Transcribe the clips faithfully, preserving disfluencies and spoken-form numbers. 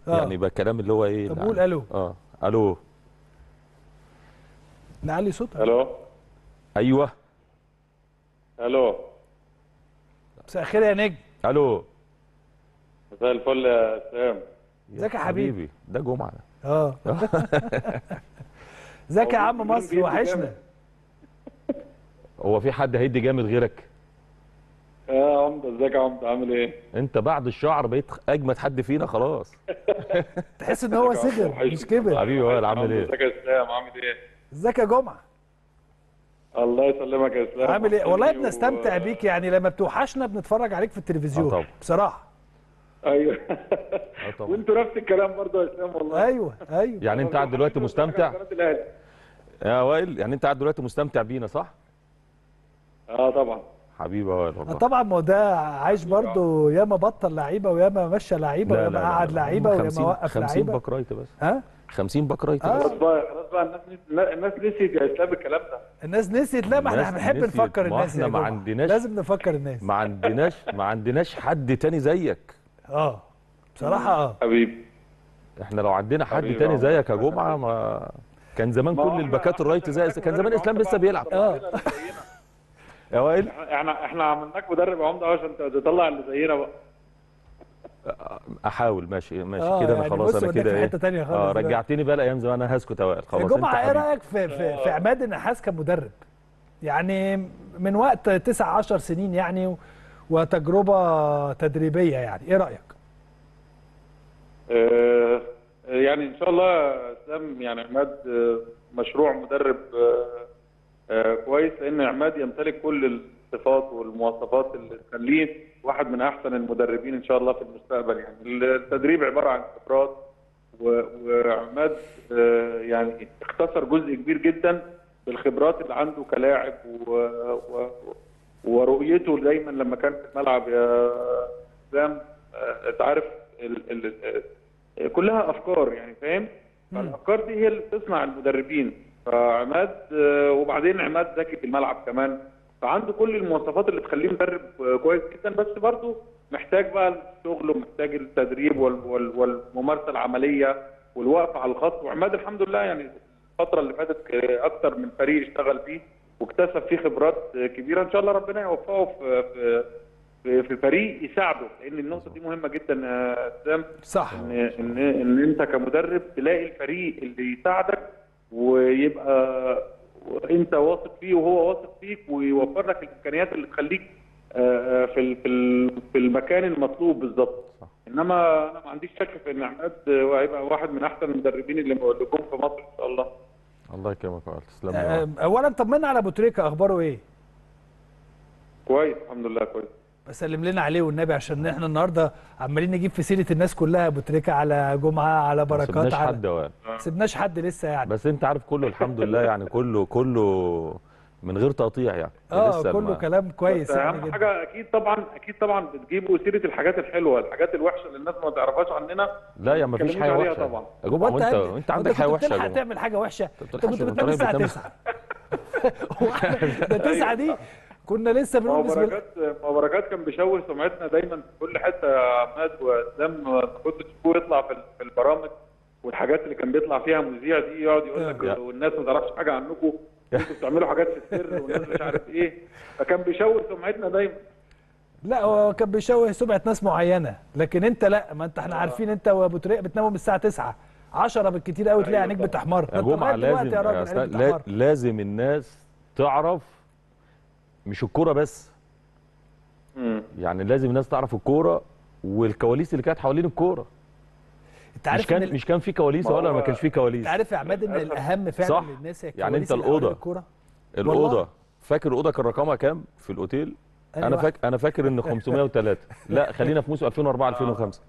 آه. يعني يبقى الكلام اللي هو ايه. طب قول الو. اه الو. نعلي صوتها. الو. ايوه. الو. مساء الخير يا نجم. الو. مساء الفل يا اسلام. ازيك يا حبيبي؟ ده جمعه. اه ازيك يا عم مصر وحشنا. هو في حد هيدي جامد غيرك؟ يا عمده ازيك يا عمده عامل ايه؟ انت بعد الشعر بقيت اجمد حد فينا خلاص. تحس ان هو صغر مش كبر. حبيبي وائل عامل ايه؟ ازيك يا اسلام عامل ايه؟ ازيك يا جمعه؟ الله يسلمك يا اسلام. عامل ايه؟ والله بنستمتع بيك يعني لما بتوحشنا بنتفرج عليك في التلفزيون. اه طبعا بصراحه. ايوه اه طبعا. وانتوا نفس الكلام برضه يا اسلام والله. ايوه ايوه. يعني انت قاعد دلوقتي مستمتع يا وائل؟ يعني انت قاعد دلوقتي مستمتع بينا صح؟ اه طبعا حبيبي يا وائل والله. طبعا ما هو ده عايش برضه ياما بطل لعيبه وياما مشى لعيبه لا وياما لا لا قعد لا. لعيبه وياما خمسين وقف خمسين لعيبه. باك رايت بس. ها؟ خمسين باك رايت آه. بس. خلاص بقى خلاص بقى الناس نسيت الناس نسيت يا اسلام الكلام ده. الناس نسيت. لا ما احنا الناس بنحب نسيت. نفكر ما الناس احنا يا ما جماعة. عندناش لازم نفكر الناس. ما عندناش ما عندناش حد تاني زيك. اه بصراحه اه حبيبي احنا لو عندنا حد حبيبي تاني يا زيك يا عمر. جمعه ما كان زمان ما هو كل احنا- الباكات احنا الرايت زي عشان كان زمان مدرب اسلام عمده لسه بقى بيلعب. اه. اللي زينا. يا وائل احنا احنا عملناك مدرب عمده عشان تطلع اللي زينا بقى. احاول ماشي ماشي آه، كده انا يعني خلاص بص انا وداك كده في ايه. حتة تانية خالص اه دلوقتي. رجعتني بقى لايام زمان. انا هسكت يا وائل يا خلاص. جمعه انت ايه حبيبي. رايك في في, في عماد النحاس كمدرب؟ يعني من وقت تسع عشر سنين يعني و- وتجربه تدريبيه يعني ايه رايك؟ آه، يعني ان شاء الله يا اسلام يعني عماد آه، مشروع مدرب آه، آه، كويس لان عماد يمتلك كل الصفات والمواصفات اللي تخليه واحد من احسن المدربين ان شاء الله في المستقبل. يعني التدريب عباره عن خبرات و- وعماد آه، يعني اختصر جزء كبير جدا بالخبرات اللي عنده كلاعب و- و- ورؤيته دايما لما كان في الملعب يا اسلام. آه، انت عارف ال- ال- ال- كلها افكار يعني فاهم. فالافكار دي هي اللي بتصنع المدربين. فعماد آه، وبعدين عماد ذكي في الملعب كمان فعنده كل المواصفات اللي تخليه مدرب آه، كويس جدا. بس برضه محتاج بقى الشغل ومحتاج التدريب وال- وال- والممارسه العمليه والوقف على الخط. وعماد الحمد لله يعني الفتره اللي فاتت آه، اكتر من فريق اشتغل فيه واكتسب فيه خبرات آه، كبيره. ان شاء الله ربنا يوفقه في في في في فريق يساعده لان النقطه دي مهمه جدا يا اسلام. صح. ان ان ان انت كمدرب تلاقي الفريق اللي يساعدك ويبقى انت واثق فيه وهو واثق فيك ويوفر لك الامكانيات اللي تخليك آه، في ال- في ال- في المكان المطلوب بالظبط. انما انا ما عنديش شك في ان عماد هيبقى واحد من احسن المدربين اللي اللي جم في مصر ان شاء الله. الله يكرمك يا وائل. تسلم لي يا وائل. آه، اولا طمنا على ابو تريكه اخباره ايه؟ كويس الحمد لله كويس. سلم لنا عليه والنبي عشان احنا النهارده عمالين نجيب في سيره الناس كلها ابو تريكه على جمعه على ما بركات سيبناش على حد يا وائل. ما سيبناش حد لسه يعني. بس انت عارف كله الحمد لله يعني كله كله من غير تقطيع يعني. اه لسه كله الم- كلام كويس بس يعني اهم جدا. حاجه اكيد طبعا اكيد طبعا بتجيبوا سيره الحاجات الحلوه. الحاجات الوحشه اللي الناس ما تعرفش عننا لا يا ما فيش بتتكلموش حاجه عليها وحشه طبعا. يا جماعه. هو وانت انت انت عندك حاجه كنت وحشه يا بتلحق جماعه. تعمل حاجه وحشه؟ انت بتلحقش كنت من بتنام طريق الساعه بتنام تسعة. هو احنا ده تسعة دي كنا لسه ما هو بنقول بسم الله. بركات ما هو بركات كان بيشوه سمعتنا دايما في كل حته يا عماد واسلام. كنت تشوفوه يطلع في في البرامج والحاجات اللي كان بيطلع فيها مذيع دي يقعد يقول يا. لك والناس ما تعرفش حاجه عنكم انتوا بتعملوا حاجات في السر والناس مش عارف ايه. فكان بيشوه سمعتنا دايما. لا هو كان بيشوه سمعه ناس معينه لكن انت لا. ما انت احنا عارفين انت وابو تريق بتناموا من الساعه تسعة عشرة بالكتير قوي تلاقي أيوة عينيك طبعا. بتحمر. يا انت جمعه لغاية دلوقتي لازم يا يا راجل أستاذ- عينيك لا- بتحمر. لازم الناس تعرف مش الكوره بس. امم يعني لازم الناس تعرف الكوره والكواليس اللي كانت حوالين الكوره. انت مش عارف كان ان مش كان في كواليس ما ولا هو- ما كانش في كواليس؟ انت عارف يا عماد ان الاهم فعلا صح. للناس هي يعني الكواليس انت اللي حوالين الأوضة. الكوره. الاوضه فاكر الاوضه كان رقمها كام في الاوتيل؟ أنهي انا واحد؟ فاكر انا فاكر ان خمسمائة وثلاثة. لا خلينا في موسم ألفين وأربعة ألفين وخمسة.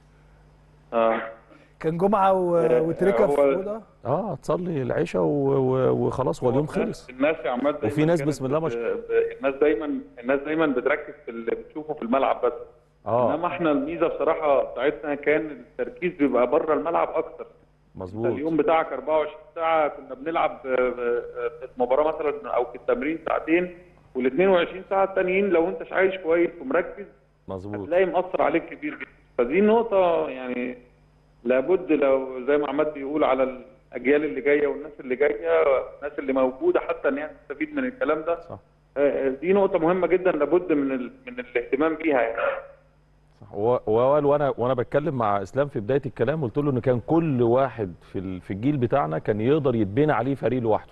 اه كان جمعه و- وتريكه في هو- اوضه. اه تصلي العشاء و- و- وخلاص هو اليوم خلص. الناس يا عماد دايما وفي ناس كانت بسم الله ما بت- شاء ب- الناس دايما الناس دايما بتركز في اللي بتشوفه في الملعب بس. اه انما احنا الميزه بصراحه بتاعتنا كان التركيز بيبقى بره الملعب اكتر. مظبوط. اليوم بتاعك أربعة وعشرين ساعه كنا بنلعب آه، آه، في المباراه مثلا او في التمرين ساعتين وال اثنين وعشرين ساعه التانيين لو انت عايش كويس ومركز مظبوط. هتلاقي مأثر عليك كتير جدا. فدي نقطه يعني لابد لو زي ما عماد بيقول على الاجيال اللي جايه والناس اللي جايه، الناس اللي موجوده حتى ان هي تستفيد من الكلام ده. صح. دي نقطه مهمه جدا لابد من ال... من الاهتمام بيها يعني. صح. ووائل وانا وانا بتكلم مع اسلام في بدايه الكلام قلت له ان كان كل واحد في في الجيل بتاعنا كان يقدر يتبني عليه فريق لوحده.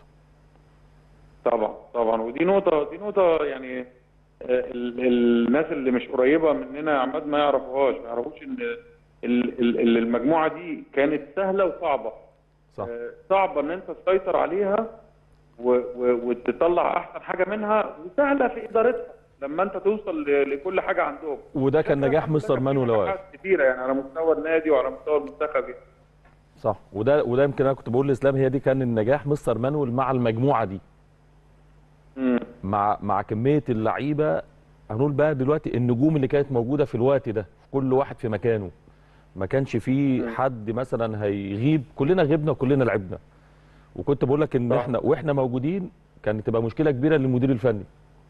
طبعا طبعا، ودي نقطه دي نقطه يعني ال... الناس اللي مش قريبه مننا يا عماد ما يعرفوهاش، ما يعرفوش ان ال... ال... المجموعه دي كانت سهله وصعبه. صح. صعبه ان انت تسيطر عليها و... و... وتطلع احسن حاجه منها، وسهله في ادارتها لما انت توصل لكل حاجه عندهم. وده كان نجاح مستر مانويل وائل كتيره يعني على مستوى النادي وعلى مستوى المنتخب. صح. وده وده يمكن انا كنت بقول لاسلام هي دي كان النجاح مستر مانويل مع المجموعه دي. امم مع مع كميه اللعيبه. هنقول بقى دلوقتي النجوم اللي كانت موجوده في الوقت ده، كل واحد في مكانه. ما كانش فيه حد مثلا هيغيب، كلنا غبنا وكلنا لعبنا. وكنت بقول لك ان احنا واحنا موجودين كانت تبقى مشكله كبيره للمدير الفني.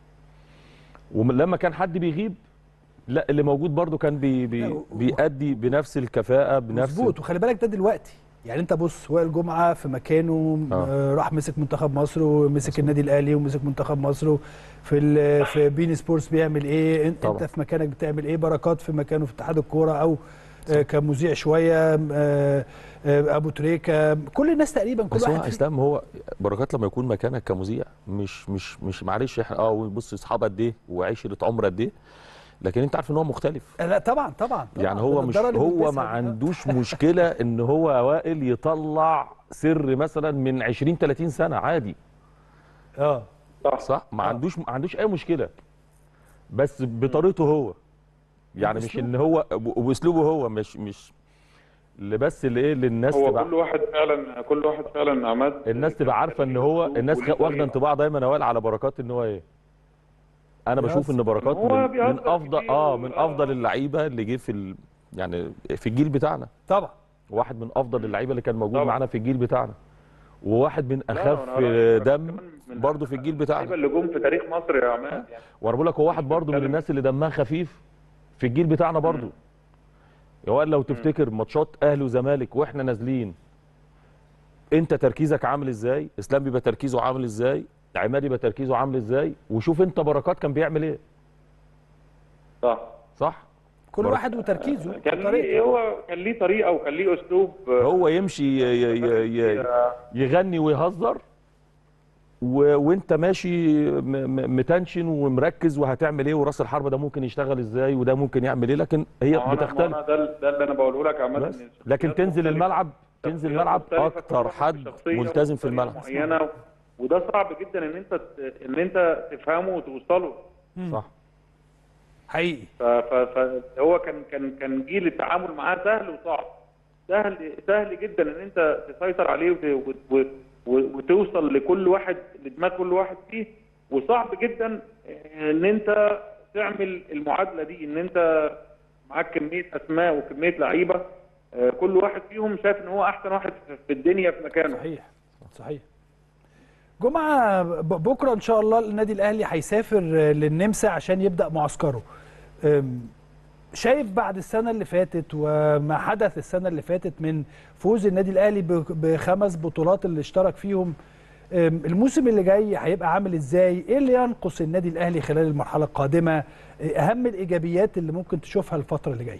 ولما كان حد بيغيب لا اللي موجود برده كان بي بي بيأدي بنفس الكفاءه بنفس مظبوط. وخلي بالك ده دلوقتي يعني انت بص، وائل جمعه في مكانه آه. راح مسك منتخب مصر ومسك النادي الاهلي ومسك منتخب مصر في في بين سبورتس بيعمل ايه، انت طبعا. في مكانك بتعمل ايه. بركات في مكانه في اتحاد الكوره او آه كمذيع شويه، آه آه ابو تريكه، كل الناس تقريبا كل بس واحد. هو اسلام هو بركات لما يكون مكانك كمذيع مش مش مش معلش احنا اه بص اصحاب قد ايه وعشره عمر قد ايه، لكن انت عارف ان هو مختلف. لا طبعا طبعا, طبعا. يعني هو مش هو ما عندوش مشكله ان هو وائل يطلع سر مثلا من عشرين ثلاثين سنه عادي. اه صح. ما عندوش ما عندوش اي مشكله، بس بطريقته هو. يعني مش ان هو وباسلوبه هو مش مش اللي بس اللي ايه للناس هو تبقى كل واحد فعلا كل واحد فعلا عماد الناس تبقى عارفه ان هو الناس واخده انطباع دايما يا وائل على بركات ان هو ايه. انا بشوف ان بركات من, من افضل اه من افضل اللعيبه اللي جه في ال... يعني في الجيل بتاعنا. طبعا واحد من افضل اللعيبه اللي كان موجود معانا في الجيل بتاعنا، وواحد من اخف دم برضه في الجيل بتاعنا. اللعيبه اللي جم في تاريخ مصر يا عماد يعني. وانا بقول لك هو واحد برضه من الناس اللي دمها خفيف في الجيل بتاعنا برضه. يا وائل لو تفتكر ماتشات اهلي وزمالك واحنا نازلين انت تركيزك عامل ازاي، اسلام بيبقى تركيزه عامل ازاي، عماد يبقى تركيزه عامل ازاي، وشوف انت بركات كان بيعمل ايه. صح صح. كل برك... واحد وتركيزه. كان ليه هو كان ليه طريقه وكان ليه اسلوب. هو يمشي ي... ي... ي... يغني ويهزر و... وانت ماشي م... متنشن ومركز وهتعمل ايه وراس الحربه ده ممكن يشتغل ازاي وده ممكن يعمل ايه، لكن هي بتختلف. ده ده اللي انا بقوله لك يا عماد. لكن تنزل الملعب تنزل الملعب اكتر حد ملتزم في الملعب معينه، وده صعب جدا ان انت ان انت تفهمه وتوصله. صح حقيقي. فهو كان كان كان جيل التعامل معاه سهل وصعب. سهل سهل جدا ان انت تسيطر عليه وتوصل لكل واحد لدماغ كل واحد فيه، وصعب جدا ان انت تعمل المعادله دي، ان انت معاك كميه اسماء وكميه لعيبه كل واحد فيهم شايف ان هو احسن واحد في الدنيا في مكانه. صحيح صحيح. جمعه بكره ان شاء الله النادي الاهلي هيسافر للنمسا عشان يبدا معسكره. شايف بعد السنه اللي فاتت وما حدث السنه اللي فاتت من فوز النادي الاهلي بخمس بطولات اللي اشترك فيهم، الموسم اللي جاي هيبقى عامل ازاي؟ ايه اللي ينقص النادي الاهلي خلال المرحله القادمه؟ اهم الايجابيات اللي ممكن تشوفها الفتره اللي جايه؟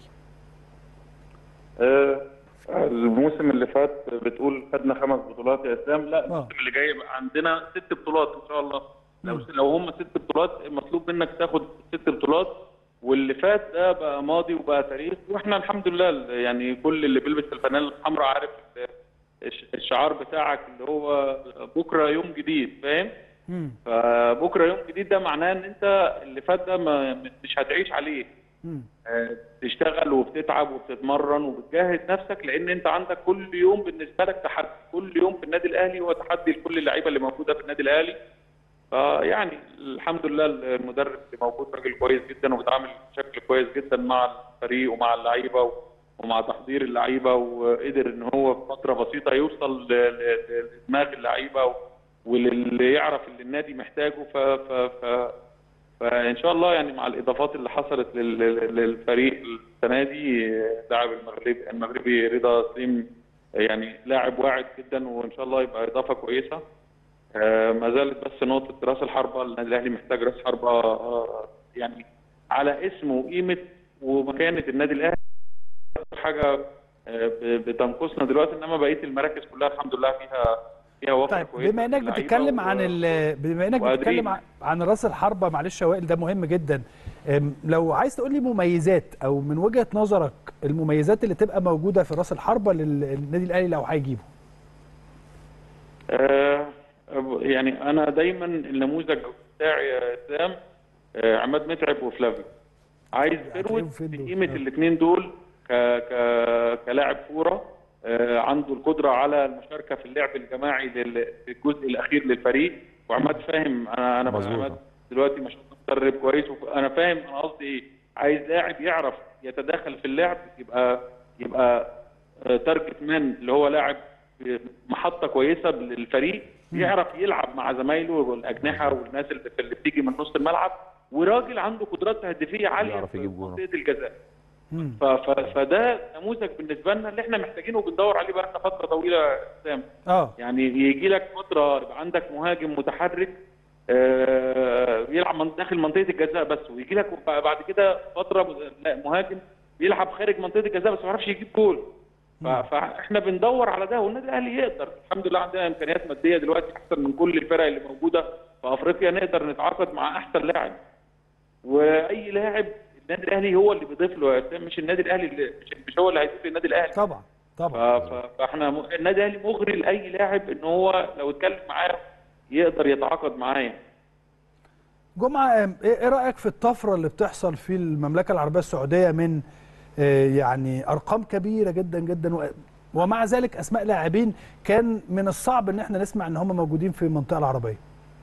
أه الموسم اللي فات بتقول خدنا خمس بطولات يا اسلام. لا الموسم اللي جاي يبقى عندنا ست بطولات ان شاء الله. لو لو هم ست بطولات مطلوب منك تاخد ست بطولات، واللي فات ده بقى ماضي وبقى تاريخ، واحنا الحمد لله يعني كل اللي بيلبس الفانيلا الحمراء عارف الشعار بتاعك اللي هو بكره يوم جديد، فاهم؟ فبكره يوم جديد ده معناه ان انت اللي فات ده ما مش هتعيش عليه. تشتغل وبتتعب وبتتمرن وبتجهز نفسك، لان انت عندك كل يوم بالنسبه لك تحدي. كل يوم في النادي الاهلي هو تحدي لكل اللعيبه اللي موجوده في النادي الاهلي. فيعني الحمد لله المدرب اللي موجود راجل كويس جدا وبيتعامل بشكل كويس جدا مع الفريق ومع اللعيبه ومع تحضير اللعيبه، وقدر ان هو في فتره بسيطه يوصل لدماغ اللعيبه واللي يعرف اللي النادي محتاجه. ف, ف, ف فان شاء الله يعني مع الاضافات اللي حصلت لل- لل- للفريق السنه دي، لاعب المغرب المغربي رضا سليم يعني لاعب واعد جدا، وان شاء الله يبقى اضافه كويسه. آه، ما زالت بس نقطه راس الحربه، النادي الاهلي محتاج راس حربه آه، يعني على اسم وقيمه ومكانه النادي الاهلي. حاجه آه، ب- بتنقصنا دلوقتي، انما بقيه المراكز كلها الحمد لله فيها فيها وفره طيب كويسه بما من انك اللعيبة بتتكلم عن و- ال... بما انك وقادرين بتتكلم عن عن راس الحربه، معلش يا وائل ده مهم جدا. أم، لو عايز تقول لي مميزات او من وجهه نظرك المميزات اللي تبقى موجوده في راس الحربه للنادي الاهلي لو هيجيبه. آه، يعني انا دايما النموذج بتاعي يا اسلام آه، عماد متعب وفلافيو. عايز هتلاقيهم فيرود فين دول؟ بقيمه آه. الاثنين دول ك ك كلاعب كوره آه، عنده القدره على المشاركه في اللعب الجماعي لل- في الجزء الاخير للفريق. وعماد فاهم، انا انا مظبوط. عماد دلوقتي ما شاء الله مدرب كويس، وانا فاهم انا قصدي ايه. عايز لاعب يعرف يتداخل في اللعب، يبقى يبقى تارجت مان اللي هو لاعب محطه كويسه للفريق، يعرف يلعب مع زمايله والاجنحه والناس اللي اللي بتيجي من نص الملعب، وراجل عنده قدرات تهديفيه عاليه يعرف في يجيب جون. منطقه الجزاء. مم. ف- ف- فده نموذج بالنسبه لنا اللي احنا محتاجينه وبندور عليه بقى لنا فتره طويله يا اسلام. اه يعني يجي لك فتره يبقى عندك مهاجم متحرك آه، بيلعب من داخل منطقه الجزاء بس، ويجي لك بعد كده فتره لا، مهاجم بيلعب خارج منطقه الجزاء بس ما يعرفش يجيب جول. ف- فاحنا بندور على ده، والنادي الاهلي يقدر. الحمد لله عندنا امكانيات ماديه دلوقتي احسن من كل الفرق اللي موجوده في افريقيا، نقدر نتعاقد مع احسن لاعب. واي لاعب النادي الاهلي هو اللي بيضيف له يا اسلام، مش النادي الاهلي اللي مش, مش هو اللي هيضيف للنادي الاهلي. طبعا ف- طبعا. ف- فاحنا م- النادي الاهلي مغري لاي لاعب ان هو لو اتكلم معاه يقدر يتعاقد معاه يعني. جمعه، أم، ايه إيه رايك في الطفره اللي بتحصل في المملكه العربيه السعوديه من آه، يعني ارقام كبيره جدا جدا و- ومع ذلك اسماء لاعبين كان من الصعب ان احنا نسمع ان هم موجودين في المنطقه العربيه.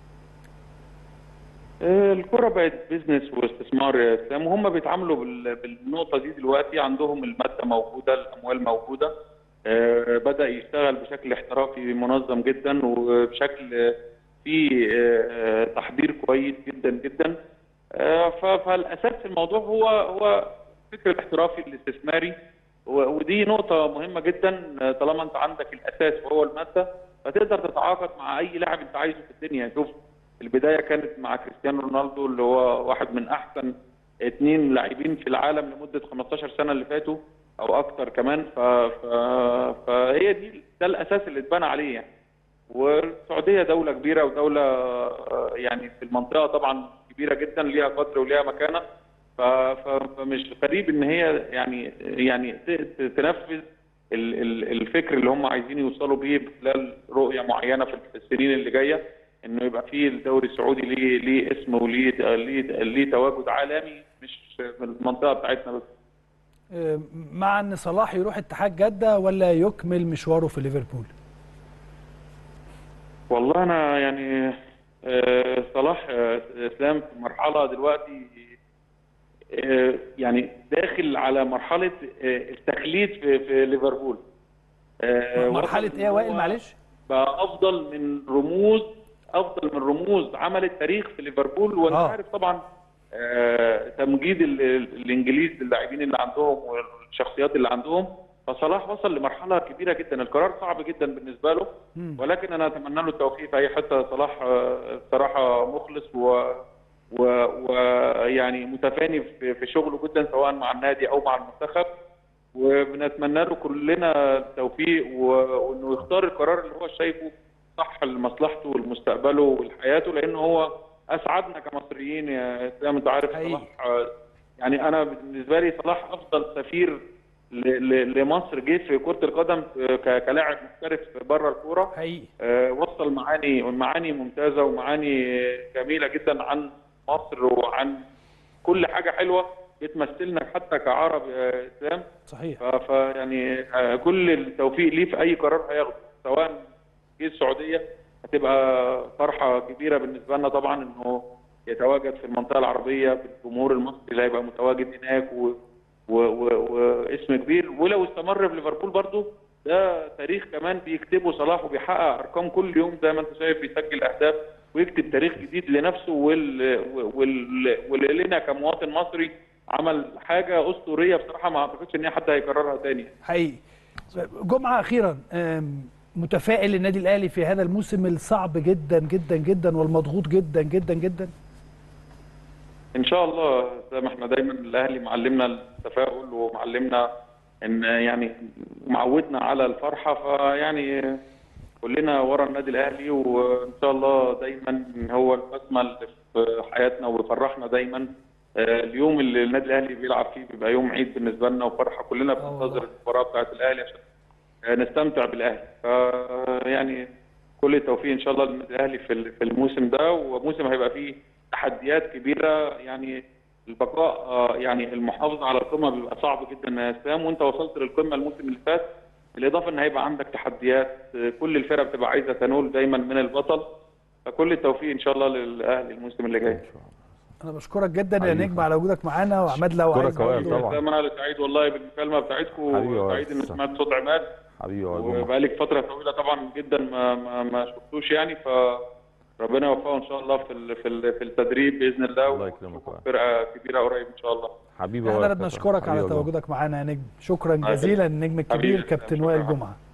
آه، الكرة بقت بيزنس واستثمار يا اسلام، وهم بيتعاملوا بال- بالنقطة دي دلوقتي. عندهم المادة موجودة، الأموال موجودة. آه، بدأ يشتغل بشكل احترافي منظم جدا، وبشكل آه، فيه آه، تحضير كويس جدا جدا. آه، ف- فالأساس في الموضوع هو هو الفكر الاحترافي الاستثماري، و- ودي نقطة مهمة جدا. آه، طالما أنت عندك الأساس وهو المادة، فتقدر تتعاقد مع أي لاعب أنت عايزه في الدنيا. شوف البدايه كانت مع كريستيانو رونالدو اللي هو واحد من احسن اثنين لاعبين في العالم لمده خمستاشر سنه اللي فاتوا او اكتر كمان. ف... ف... فهي دي ده الاساس اللي اتبنى عليه يعني. والسعوديه دوله كبيره ودوله آه، يعني في المنطقه طبعا كبيره جدا، ليها قدر وليها مكانه. ف... ف... فمش غريب ان هي يعني يعني ت... ت- تنفذ ال- ال- الفكر اللي هم عايزين يوصلوا بيه خلال رؤيه معينه في السنين اللي جايه، انه يبقى فيه الدوري السعودي ليه ليه اسم وليه ليه ليه تواجد عالمي، مش في المنطقه بتاعتنا بس. آه، مع ان صلاح يروح اتحاد جده ولا يكمل مشواره في ليفربول؟ والله انا يعني آه، صلاح آه، اسلام في مرحله دلوقتي آه، يعني داخل على مرحله آه، التخليد في في ليفربول. آه، مرحله وصل ايه يا إن وائل هو معلش؟ بقى افضل من رموز افضل من رموز عملت تاريخ في ليفربول. وانت آه. عارف طبعا آه، تمجيد ال- ال- الانجليز للاعبين اللي عندهم والشخصيات اللي عندهم. فصلاح وصل لمرحله كبيره جدا، القرار صعب جدا بالنسبه له، مم. ولكن انا اتمنى له التوفيق في اي حته. صلاح آه، بصراحه مخلص و ويعني متفاني في في شغله جدا سواء مع النادي او مع المنتخب. وبنتمنى له كلنا التوفيق و- وانه يختار القرار اللي هو شايفه صح لمصلحته ولمستقبله ولحياته، لانه هو اسعدنا كمصريين يا اسلام. انت عارف حقيقي. صلاح آه، يعني انا بالنسبه لي صلاح افضل سفير ل- ل- لمصر جه في كره القدم آه، ك- كلاعب محترف بره الكوره. حقيقي. آه، وصل معاني معاني ممتازه ومعاني جميله جدا عن مصر وعن كل حاجه حلوه بتمثلنا حتى كعرب يا اسلام. صحيح. ف- فيعني آه، كل التوفيق ليه في اي قرار هياخده، سواء جه السعوديه هتبقى فرحه كبيره بالنسبه لنا طبعا انه يتواجد في المنطقه العربيه بالجمهور المصري اللي هيبقى متواجد هناك و... و... و... واسم كبير. ولو استمر في ليفربول برضه ده تاريخ كمان بيكتبه صلاح، وبيحقق ارقام كل يوم زي ما انت شايف، بيسجل اهداف ويكتب تاريخ جديد لنفسه وال... وال... ولنا كمواطن مصري. عمل حاجه اسطوريه بصراحه، ما اعتقدش ان حد هيكررها تاني. حقيقي. جمعه اخيرا، متفائل النادي الاهلي في هذا الموسم الصعب جدا جدا جدا والمضغوط جدا جدا جدا؟ ان شاء الله. زي ما احنا دايما الاهلي معلمنا التفاؤل ومعلمنا ان يعني معودنا على الفرحه، فيعني كلنا ورا النادي الاهلي، وان شاء الله دايما هو البسمه اللي في حياتنا وبيفرحنا دايما. اليوم اللي النادي الاهلي بيلعب فيه بيبقى يوم عيد بالنسبه لنا وفرحه، كلنا بننتظر المباراه بتاعت الاهلي عشان نستمتع بالاهلي. فيعني كل التوفيق ان شاء الله للنادي الاهلي في في الموسم ده، وموسم هيبقى فيه تحديات كبيره. يعني البقاء، يعني المحافظه على القمه بيبقى صعب جدا يا اسلام، وانت وصلت للقمه الموسم اللي فات، بالاضافه ان هيبقى عندك تحديات. كل الفرق بتبقى عايزه تنول دايما من البطل، فكل التوفيق ان شاء الله للاهلي الموسم اللي جاي. انا بشكرك جدا يا نجم على وجودك معانا. وعماد لو عايز طبعا انا سعيد والله بالمكالمه بتاعتكم، وسعيد ان سمعت صوت عماد حبيبي، وبقالك فتره طويله طبعا جدا ما ما, ما شفتوش يعني، فربنا يوفقه ان شاء الله في في في التدريب باذن الله. الله يكرمك. فرقه كبيره قريب ان شاء الله. حبيبي، احنا بنشكرك على تواجدك معانا يا نجم. شكرا جزيلا النجم الكبير كابتن وائل جمعه.